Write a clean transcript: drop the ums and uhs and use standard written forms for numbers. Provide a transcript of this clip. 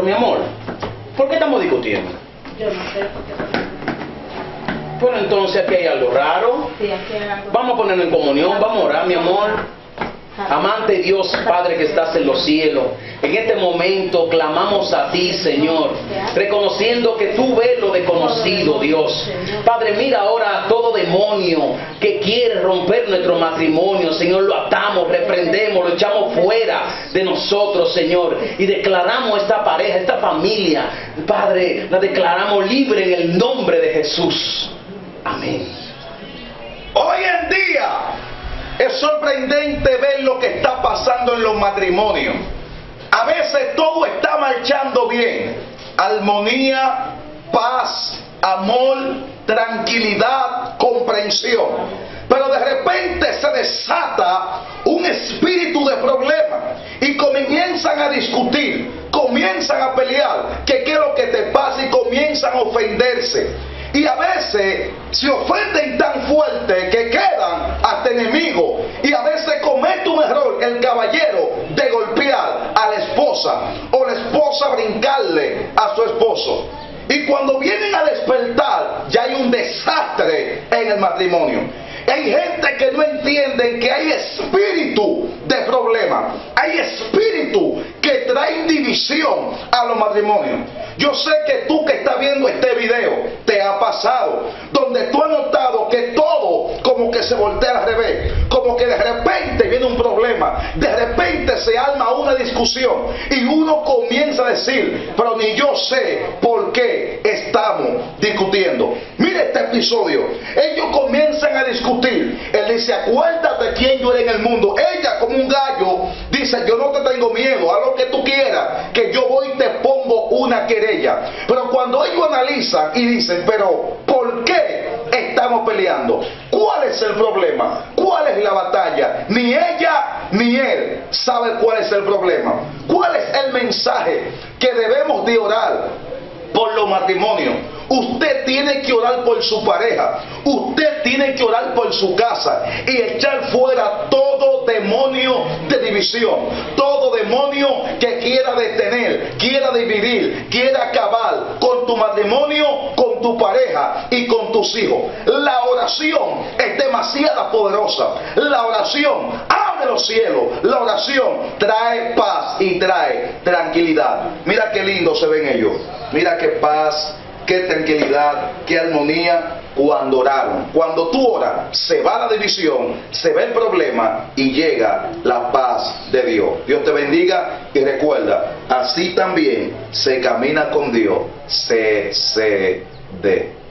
mi amor, ¿por qué estamos discutiendo? Yo no sé por qué. Bueno, entonces aquí hay algo raro. Sí, aquí hay algo. Vamos a ponernos en comunión, vamos a orar, mi amor. Amante Dios, Padre que estás en los cielos, en este momento clamamos a ti, Señor, reconociendo que tú ves lo desconocido, Dios. Padre, mira ahora a todo demonio que quiere romper nuestro matrimonio, Señor, lo atamos, reprendemos, lo echamos fuera de nosotros, Señor, y declaramos esta pareja, esta familia, Padre, la declaramos libre en el nombre de Jesús. Amén. Hoy en día es sorprendente ver lo que está pasando en los matrimonios. A veces todo está marchando bien. Armonía, paz, amor, tranquilidad, comprensión. Pero de repente se desata un espíritu de problema y comienzan a discutir, comienzan a pelear. ¿Qué es lo que te pasa? Y comienzan a ofenderse. Y a veces se ofenden tan fuerte que quedan hasta enemigos. Y a veces comete un error el caballero de golpear a la esposa o la esposa brincarle a su esposo. Y cuando vienen a despertar ya hay un desastre en el matrimonio. Hay gente que no entiende que hay espíritu de problema. Hay espíritu que traen división a los matrimonios. Yo sé que tú que estás viendo este video te ha pasado, donde tú has notado que todo como que se voltea al revés, como que de repente viene un problema, de repente se arma una discusión y uno comienza a decir, pero ni yo sé por qué estamos discutiendo. Mire este episodio, ellos comienzan a discutir, él dice, acuérdate quién yo era en el mundo. Ella como un gallo dice, yo no te tengo miedo, haz lo que tú quieras, que yo voy y te pongo una querella. Pero cuando ellos analizan y dicen, pero ¿por qué estamos peleando? ¿Cuál es el problema? ¿Cuál es la batalla? Ni ella ni él sabe cuál es el problema. ¿Cuál es el mensaje que debemos de orar por los matrimonios? Usted tiene que orar por su pareja, usted tiene que orar por su casa y echar fuera todo demonio de división, todo demonio que quiera detener, quiera dividir, quiera acabar con tu matrimonio, con tu pareja y con tus hijos. La oración es demasiado poderosa. La oración abre los cielos. La oración trae paz y trae tranquilidad. Mira qué lindo se ven ellos. Mira qué paz, qué tranquilidad, qué armonía cuando oraron. Cuando tú oras, se va la división, se va el problema y llega la paz de Dios. Dios te bendiga y recuerda, así también se camina con Dios. CCD.